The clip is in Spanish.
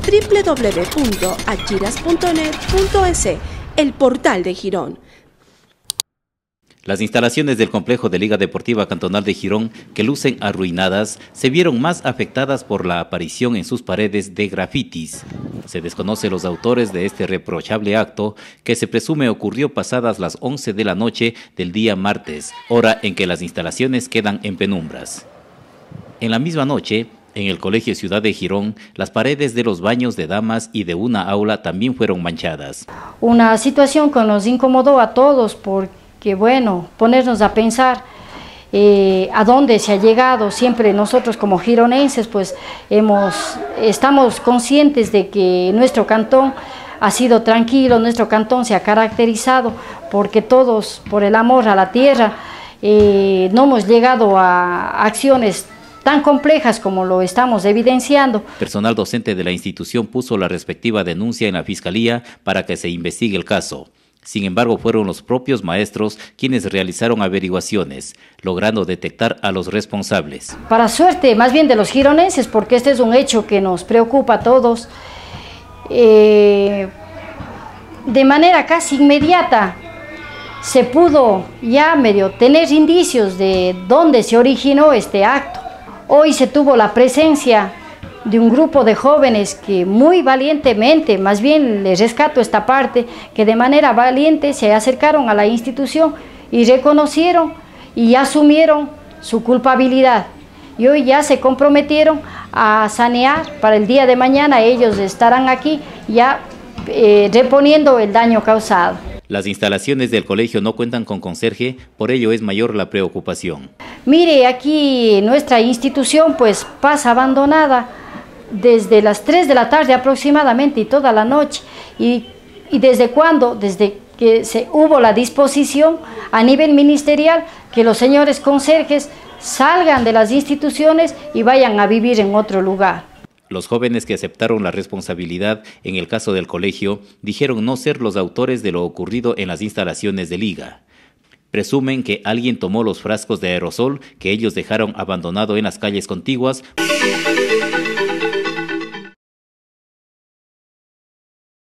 www.achiras.net.es, el portal de Girón. Las instalaciones del complejo de Liga Deportiva Cantonal de Girón, que lucen arruinadas, se vieron más afectadas por la aparición en sus paredes de grafitis. Se desconoce los autores de este reprochable acto, que se presume ocurrió pasadas las 11 de la noche del día martes, hora en que las instalaciones quedan en penumbras. En la misma noche, en el Colegio Ciudad de Girón, las paredes de los baños de damas y de una aula también fueron manchadas. Una situación que nos incomodó a todos porque, bueno, ponernos a pensar a dónde se ha llegado. Siempre nosotros como gironenses pues estamos conscientes de que nuestro cantón ha sido tranquilo, nuestro cantón se ha caracterizado porque todos, por el amor a la tierra, no hemos llegado a acciones tan complejas como lo estamos evidenciando. Personal docente de la institución puso la respectiva denuncia en la Fiscalía para que se investigue el caso. Sin embargo, fueron los propios maestros quienes realizaron averiguaciones, logrando detectar a los responsables. Para suerte, más bien de los gironenses, porque este es un hecho que nos preocupa a todos, de manera casi inmediata se pudo ya medio tener indicios de dónde se originó este acto. Hoy se tuvo la presencia de un grupo de jóvenes que muy valientemente, más bien les rescato esta parte, que de manera valiente se acercaron a la institución y reconocieron y asumieron su culpabilidad. Y hoy ya se comprometieron a sanear para el día de mañana. Ellos estarán aquí ya reponiendo el daño causado. Las instalaciones del colegio no cuentan con conserje, por ello es mayor la preocupación. Mire, aquí nuestra institución pues pasa abandonada desde las 3 de la tarde aproximadamente y toda la noche. ¿Y desde cuándo? Desde que hubo la disposición a nivel ministerial que los señores conserjes salgan de las instituciones y vayan a vivir en otro lugar. Los jóvenes que aceptaron la responsabilidad en el caso del colegio dijeron no ser los autores de lo ocurrido en las instalaciones de Liga. Presumen que alguien tomó los frascos de aerosol que ellos dejaron abandonado en las calles contiguas.